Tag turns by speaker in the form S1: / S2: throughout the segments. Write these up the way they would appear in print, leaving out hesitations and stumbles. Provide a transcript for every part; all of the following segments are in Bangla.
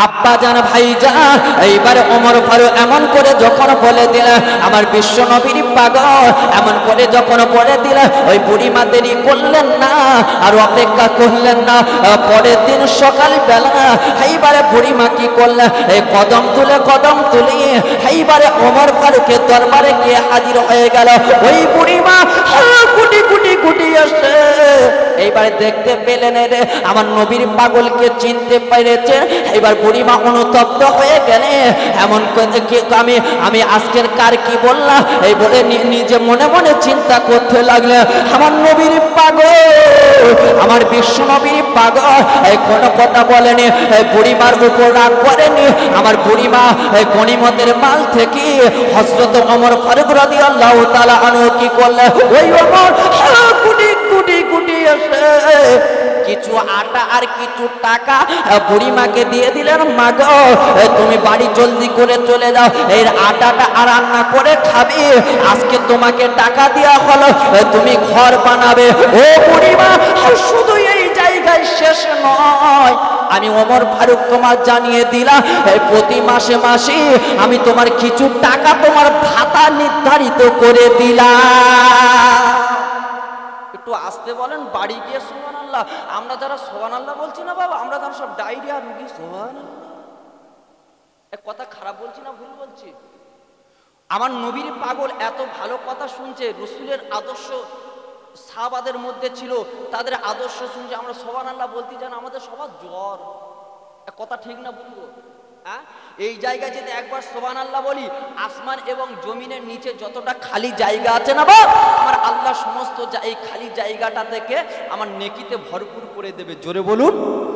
S1: আব্বা জান ভাইজান এইবারে ওমর ফারুক এমন করে যখন বলে দিলেন আমার বিশ্ব নবীর পাগল, এমন করে যখন বলে দিলেন ওই বুড়িমা দেরি করলেন না আর অপেক্ষা করলেন না। পরের দিন সকাল বেলা এইবারে বুড়িমা কি করলেন, এই কদম তুলে এইবারে ওমর ফারুকের দরবারে গিয়ে হাজির হয়ে গেল। ওই বুড়িমা গুটি আসে এইবারে দেখতে পেলেন রে আমার নবীর পাগলকে চিনতে পেরেছে। এবার বুড়িমা অনুতপ্ত হয়ে গেলে এমন আমি আজকের কার কি বললাম এই বলে নিজে মনে মনে চিন্তা করতে লাগলে আমার নবীর পাগল, আমার বিশ্ব নবীর পাগল এই কোনো কথা বলেনি, বুড়িমার উপর রাগ করেনি। আমার বুড়িমা গনিমতের মাল থেকে হযরত ওমর ফারুক রাদিয়াল্লাহু তাআলা আনহু কি করলেন, ওই ওমর গুটি আসে কিছু আটা আর কিছু টাকা বুড়িমাকে দিয়ে দিলেন। মাগো তুমি বাড়ি জলদি করে চলে যাও, এই আটাটা আর রান্না করে খাবে, আজকে তোমাকে টাকা দেওয়া হলো, তুমি ঘর বানাবে। ও বুড়িমা শুধু এই জায়গায় শেষ নয়, আমি ওমর ফারুক তোমার জানিয়ে দিলাম প্রতি মাসে মাসে আমি তোমার কিছু টাকা তোমার ভাতা নির্ধারিত করে দিলাম। একটু আসতে বলেন, বাড়ি গিয়ে সুবহানাল্লাহ। আমরা যারা সুবহানাল্লাহ বলছি না বাবা, আমরা যারা সব ডায়রিয়া রুগী সুবহানাল্লাহ। এক কথা খারাপ বলছি না ভুল বলছি? আমার নবীর পাগল এত ভালো কথা শুনছে, রাসূলের আদর্শ সাহাবাদের মধ্যে ছিল, তাদের আদর্শ শুনছে, আমরা সুবহানাল্লাহ বলতে জানি, আমাদের সবার জ্বর। এক কথা ঠিক না বলবো? হ্যাঁ, এই জায়গায় যদি একবার সুবহানাল্লাহ বলি, আসমান এবং জমিনের নিচে যতটা খালি জায়গা আছে না বাবা, আমার আল্লাহ সমস্ত এই খালি জায়গাটা থেকে আমার নেকিতে ভরপুর করে দেবে। জোরে বলুন।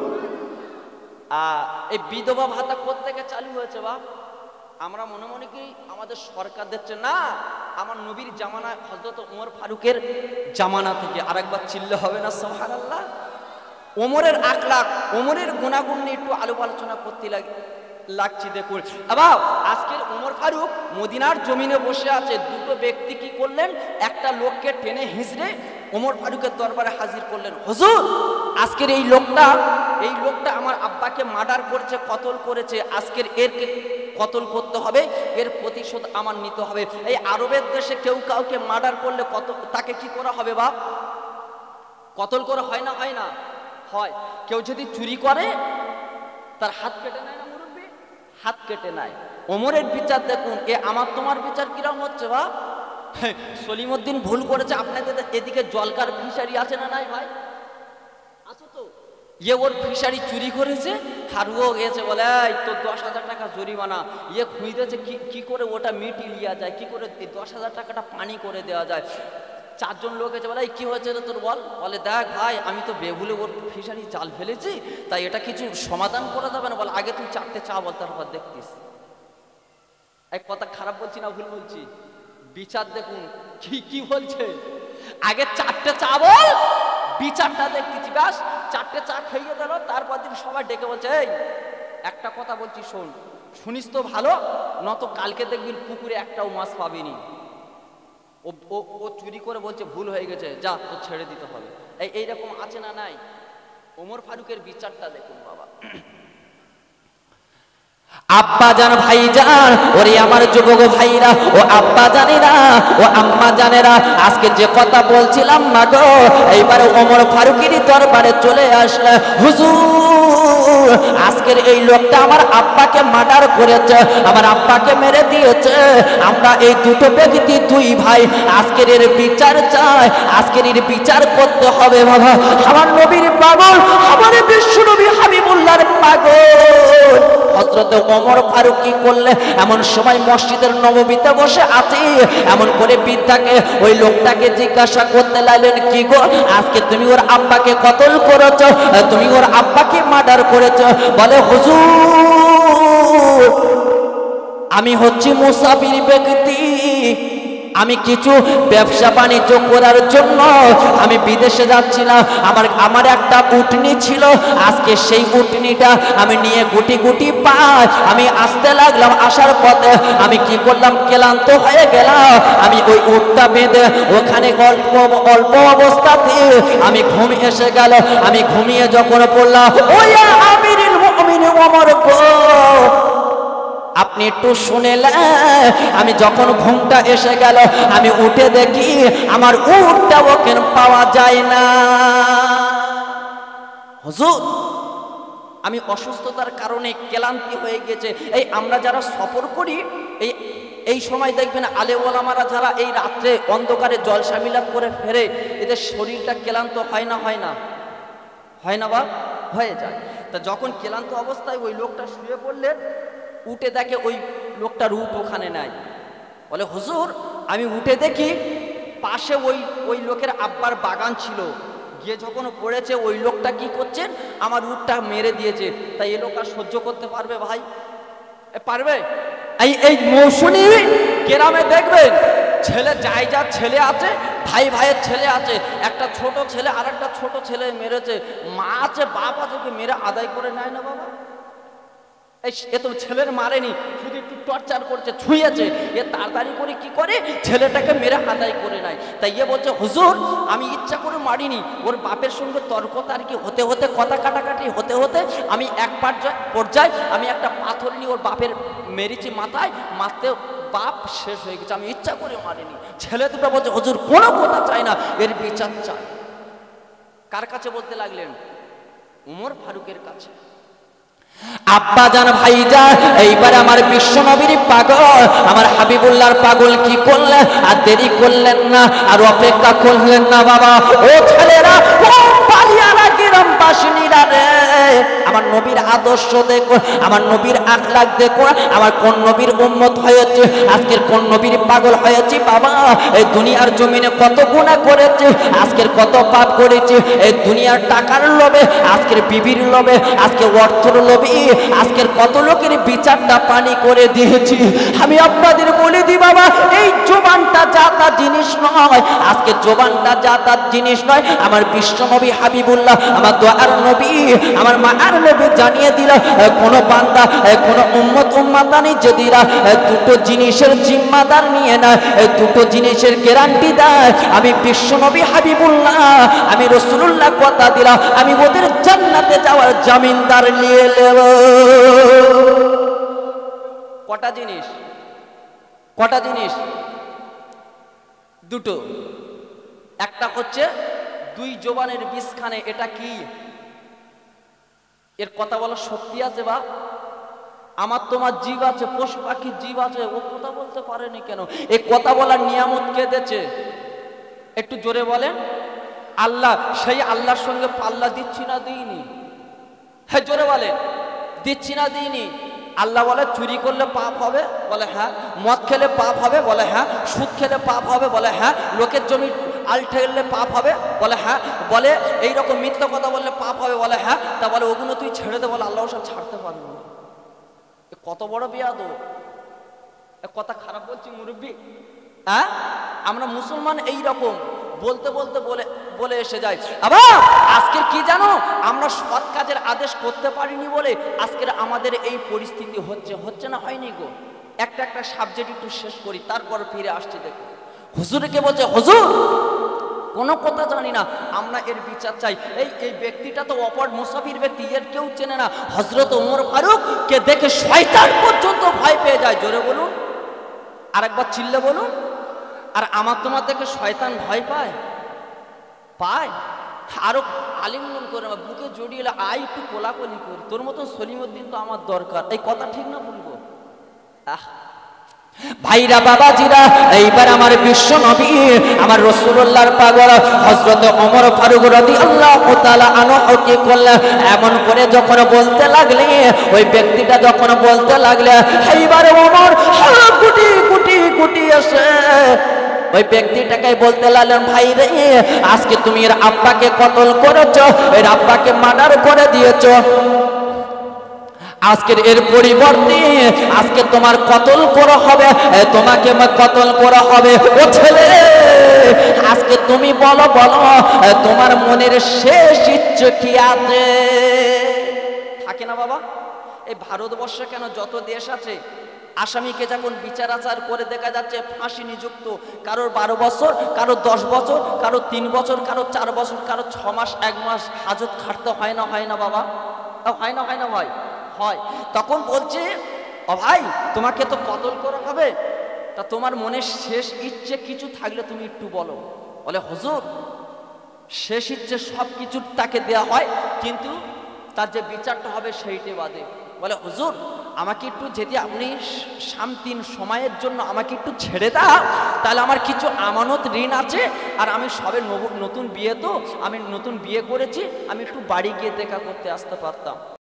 S1: এই বিধবা ভাতা কোত্থেকে চালু হয়েছে বা? আমরা মনে মনে কি আমাদের সরকার দিচ্ছে না, আমার নবীর জামানা হযরত ওমর ফারুকের জামানা থেকে। আরেকবার চিল্লে হবে না সুবহানাল্লাহ? ওমরের আখলাক, ওমরের গুণাগুণ নিয়ে একটু আলোচনা করতে লাগছি। দেখুন আবার আজকের ওমর ফারুক মদিনার জমিনে বসে আছে, দুটো ব্যক্তি কি করলেন, একটা লোককে টেনে হিঁচড়ে ওমর ফারুকের দরবারে হাজির করলেন। হুজুর আজকের এই লোকটা আমার আব্বাকে মার্ডার করেছে, কতল করেছে, আজকের এরকে কতল করতে হবে, এর প্রতিশোধ আমার নিতে হবে। এই আরবের দেশে কেউ কাউকে মার্ডার করলে তাকে কি করা হবে বা? কতল করা হয় না? হয় না? হয়। কেউ যদি চুরি করে তার হাত কেটে নেয় না মুরব্বি? হাত কেটে নেয়। ওমরের বিচার দেখুন, আমার তোমার বিচার কিরকম হচ্ছে বা? সলিমউদ্দিন ভুল করেছে, আপনাদের এদিকে জলকার ফিশারি আছে না নাই ভাই? আছে তো? ওর ফিশারি চুরি করেছে, আর ও গেছে বলে এই তো 10,000 টাকা জরিমানা। খুঁজতেছে কি করে ওটা মিটিয়ে লিয়া যায়, কি করে এই 10,000 টাকাটা পানি করে দেওয়া যায়। 4 জন লোক এসে বলে এই কি হয়েছে রে তোর বল? বলে দেখ ভাই আমি তো বেভুলে ওর ফিশারি জাল ফেলেছি, তাই এটা কিছু সমাধান করা যাবে না? বলে আগে তুই 4টে চা বল, তারপর দেখতিস। এক কথা খারাপ বলছি না ভুল বলছি? বিচার দেখুন কি বলছে, আগে 4টে চা বল, বিচারটা দেখতেছি। ব্যাস 4টে চা খাইয়ে দিল, তারপর দিন সবাই ডেকে বলছে এই একটা কথা বলছি শোন, শুনিস তো ভালো, নত কালকে দেখবি পুকুরে একটাও মাছ পাবিনি। ও চুরি করে বলছে ভুল হয়ে গেছে, যা তো ছেড়ে দিতে হবে। এইরকম আছে না নাই? ওমর ফারুকের বিচারটা দেখুন বাবা। আব্বা জান ভাইজান, ওরে আমার যুবক ভাইরা, ও আব্বা জানেরা, ও আম্মা জানেরা, আজকে যে কথা বলছিলাম মা গো, এইবারে ওমর ফারুকের দরবারে চলে আসলে। হুজুর আজকের এই লোকটা আমার আব্বাকে মার্ডার করেছে, আমার আব্বাকে মেরে দিয়েছে। আমরা এই দুটো ব্যক্তি দুই ভাই, আজকের এর বিচার চাই, আজকের এর বিচার করতে হবে বাবা। আমার নবীর পাগল, আমার বিশ্ব নবী হাবিবুল্লাহর পাগল হযরত ওমর ফারুক কি করলে, এমন সময় মসজিদের নববীতে বসে আছে, এমন করে বৃদ্ধাকে ওই লোকটাকে জিজ্ঞাসা করতে লাগলেন, কি গো আজকে তুমি ওর আব্বাকে কতল করেছো, তুমি ওর আব্বাকে মার্ডার করেছো? বলে হুজুর আমি হচ্ছি মুসাফির ব্যক্তি, আমি কিছু ব্যবসা বাণিজ্য করার জন্য আমি বিদেশে যাচ্ছিলাম। আমার একটা উটনি ছিল, আজকে সেই উটনিটা আমি নিয়ে গুটি গুটি পাই আমি আসতে লাগলাম। আসার পথে আমি কি করলাম, ক্লান্ত হয়ে গেলাম, আমি ওই উটটা বেঁধে ওখানে অল্প অবস্থাতে আমি ঘুম এসে গেল। আমি ঘুমিয়ে যখন পড়লাম, ওয়া আমিরুল মুমিনিন ওমর গো আপনি একটু শুনেলেন। আমি যখন ঘুমটা এসে গেল, আমি উঠে দেখি আমার উটটা ওখানে পাওয়া যায় না। হুজুর, আমি অসুস্থতার কারণে ক্লান্তি হয়ে গেছে। এই আমরা যারা সফর করি, এই সময় দেখবেন আলে ওলামারা যারা এই রাত্রে অন্ধকারে জলসা মিলাপ করে ফেরে, এদের শরীরটা ক্লান্ত হয় না? হয় না? হয় না বা হয়ে যায়। তা যখন ক্লান্ত অবস্থায় ওই লোকটা শুয়ে পড়লেন, উঠে দেখে ওই লোকটার উট ওখানে নাই। বলে হুজুর, আমি উঠে দেখি পাশে ওই লোকের আব্বার বাগান ছিল, গিয়ে যখন পড়েছে ওই লোকটা কি করছেন, আমার উটটা মেরে দিয়েছে। তাই এই লোক আর সহ্য করতে পারবে ভাই? পারবে? এই মৌসুমী গ্রামে দেখবেন ছেলে যাই যা ছেলে আছে, ভাই ভাইয়ের ছেলে আছে, একটা ছোট ছেলে আর একটা ছোট ছেলে মেরেছে, মা আছে বাপ আছে, মেরে আদায় করে নেয় না বাবা? এ তো ছেলের মারেনি, শুধু একটু টর্চার করছে, ছুঁয়েছে, এ তাড়াতাড়ি করে কি করে ছেলেটাকে মেরে আদায় করে নেয়। তাই এ বলছে হুজুর, আমি ইচ্ছা করে মারিনি, ওর বাপের সঙ্গে তর্ক তার্কি হতে হতে, কথা কাটাকাটি হতে হতে আমি এক পর্যায়ে আমি একটা পাথর নিয়ে ওর বাপের মেরেছি মাথায়, মারতে বাপ শেষ হয়ে গেছে, আমি ইচ্ছা করে মারিনি। ছেলে দুটো বলছে হুজুর কোনো কথা চাই না, এর বিচার চাই। কার কাছে বলতে লাগলেন? উমর ফারুকের কাছে। আব্বা জান, ভাই জান, এইবার আমার বিশ্ব নবীর পাগল, আমার হাবিবুল্লাহর পাগল কি করলেন? আর দেরি করলেন না, আর অপেক্ষা করলেন না বাবা। ও ছেলেরা, ও পালিয়ারা গ্রামবাসীরা রে, আমার নবীর আদর্শ দেখো, আমার নবীর আখলাক দেখো, আমার কোন নবীর উম্মত হয়েছে, আজকের কোন নবীর পাগল হয়েছি বাবা। এই দুনিয়ার জমিনে কত গুনাহ করেছে, আজকের কত পাপ করেছে, এই দুনিয়ার টাকার লোভে, আজকের বিবির লোভে, আজকে অর্থর লোভে, আজকের কত লোকের বিচারটা পানি করে দিয়েছি। আমি আপনাদের বলে দিই বাবা, এই জবানটা জাতা জিনিস নয়, আজকে জবানটা জাতা জিনিস নয়। আমার বিশ্ব নবী হাবিবুল্লাহ, আমার দোয়ার নবী, আমার মায়ার নবী জানিয়ে দিল, কোন বান্দা, কোন উম্মত উম্মাদানি যেদিরা দুটো জিনিসের জিম্মাদার নিয়ে না, দুটো জিনিসের গ্যারান্টি দেয়, আমি বিশ্ব নবী হাবিবুল্লাহ, আমি রাসূলুল্লাহ কথা দিলাম, আমি ওদের জান্নাতে যাওয়ার জামিনদার নিয়ে নেব। কটা জিনিস? কটা জিনিস? দুটো। একটা হচ্ছে দুই জবানের বিষখানে। এটা কি? এর কথা বলা শক্তি আছে বা? আমার তোমার জীব আছে, পশু পাখির জীব আছে, ও কথা বলতে পারেনি কেন? এই কথা বলার নিয়ামত কে দিয়েছে? একটু জোরে বলেন। আল্লাহ। সেই আল্লাহর সঙ্গে পাল্লা দিচ্ছি না দিইনি? হ্যাঁ জোরে বলেন, দিচ্ছি না দিইনি? আল্লাহ বলে চুরি করলে পাপ হবে, বলে হ্যাঁ। মদ খেলে পাপ হবে, বলে হ্যাঁ। সুদ খেলে পাপ হবে, বলে হ্যাঁ। লোকের জমি আল ঠেললে পাপ হবে, বলে হ্যাঁ। বলে এইরকম মিথ্যা কথা বললে পাপ হবে, বলে হ্যাঁ। তা বলে ওগুলো তুই ছেড়ে দে, বলে আল্লাহ সব ছাড়তে পারবো না। কত বড় বিয়াদব! কথা খারাপ বলছি মুরব্বী? হ্যাঁ, আমরা মুসলমান এইরকম বলতে বলতে বলে এসে যায়। আবার আজকের কি জানো, আমরা সৎ কাজের আদেশ করতে পারিনি বলে আজকের আমাদের এই পরিস্থিতি হচ্ছে না হয়নি গো। একটা সাবজেক্ট একটু শেষ করি, তারপর ফিরে আসছি। দেখো হুজুরকে বলছে, হুজুর কোনো কথা জানি না, আমরা এর বিচার চাই। এই ব্যক্তিটা তো অপর মুসাফির ব্যক্তি, এর কেউ চেনে না। হযরত ওমর ফারুক কে দেখে শয়তান পর্যন্ত ভয় পেয়ে যায়। জোরে বলুন, আরেকবার চিল্লে বলুন। আর আমার তোমার দেখে শয়তান ভয় পায়? আরো আলিঙ্গন করে বুকে জড়িয়ে আই একটু কোলাকুলি করি, তোর মতন সলিমউদ্দিন তো আমার দরকার। এই কথা ঠিক না বলবো? ভাইরা বাবাজিরা, এইবার আমার বিশ্ব নবী, আমার রাসূলুল্লাহর পাগল হযরত ওমর ফারুক রাদিয়াল্লাহু তাআলা আনহু কি করলেন, এমন করে যখন বলতে লাগলে, ওই ব্যক্তিটা যখন বলতে লাগলে, এইবার ওমর গুটি গুটি গুটি এসে ওই ব্যক্তিটাকে বলতে লাগলেন, ভাই রে, আজকে তুমি এর আব্বাকে কতল করেছো, এর আব্বাকে মার্ডার করে দিয়েছো। আজকের এর পরিবর্তে আজকে তোমার কতল করা হবে, তোমাকে কতল করা হবে। ও ছেলে, আজকে তুমি বলো তোমার মনের শেষ ইচ্ছে কি আছে? থাকে না বাবা? এই ভারতবর্ষে কেন যত দেশ আছে, আসামিকে যখন বিচার আচার করে দেখা যাচ্ছে ফাঁসি নিযুক্ত, কারোর 12 বছর, কারোর 10 বছর, কারোর 3 বছর, কারোর 4 বছর, কারোর 6 মাস 1 মাস হাজত খাটতে হয় না বাবা? হয় না ভাই? হয়। তখন বলছে ও ভাই তোমাকে তো কতল করা হবে, তা তোমার মনে শেষ ইচ্ছে কিছু থাকলে তুমি একটু বলো। বলে হুজুর শেষ ইচ্ছে সব কিছু তাকে দেওয়া হয়, কিন্তু তার যে বিচারটা হবে সেইটে বাদে। বলে হুজুর আমাকে একটু যদি আপনি শান্তির সময়ের জন্য আমাকে একটু ছেড়ে দাও, তাহলে আমার কিছু আমানত ঋণ আছে, আর আমি সবে নতুন বিয়ে, তো আমি নতুন বিয়ে করেছি, আমি একটু বাড়ি গিয়ে দেখা করতে আসতে পারতাম।